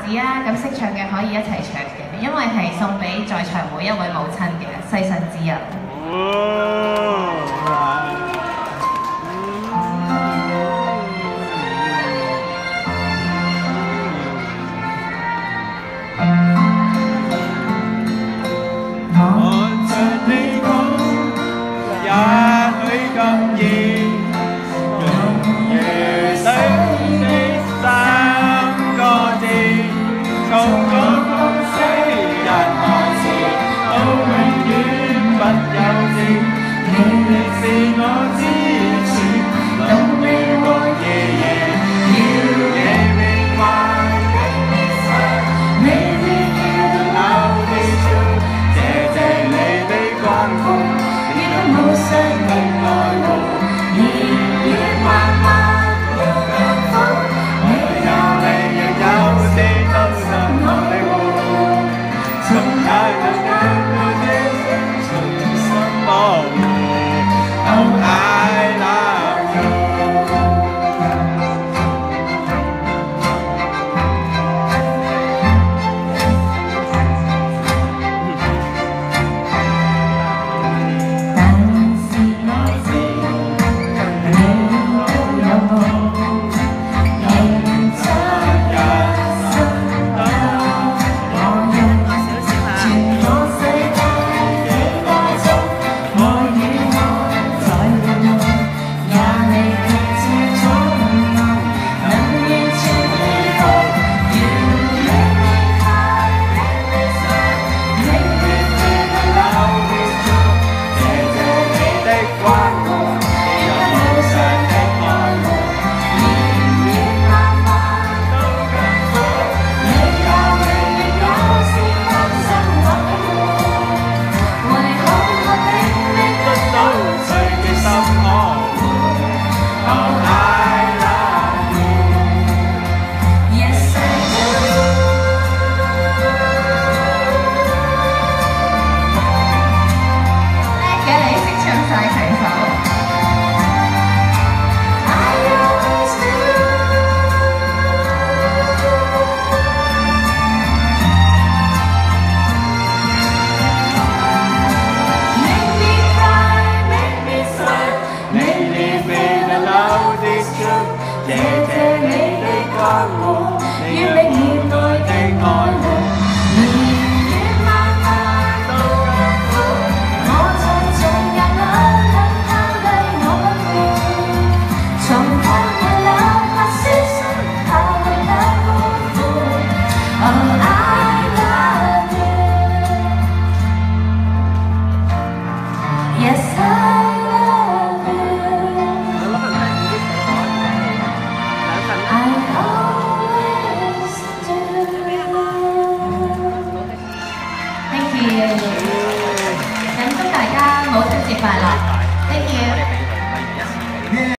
子啊，咁識唱嘅可以一齊唱嘅，因為係送俾在場每一位母親嘅細信之人。 看着你講，也許咁易。 從我共死人開始，都永遠不休止。你是我支柱，動力和夜夜要夜明幻。Maybe you love is true， 謝謝你的關顧，你都無聲的愛護，年月漫漫都更苦，你有你亦有時。 謝謝你的關顧，你永遠愛的愛護，年月漫漫都更苦，我從也兩兩眼淚我不顧，從看日兩下消失，下回兩歡呼。Oh, I love you. Yes, I咁祝大家母親節快樂！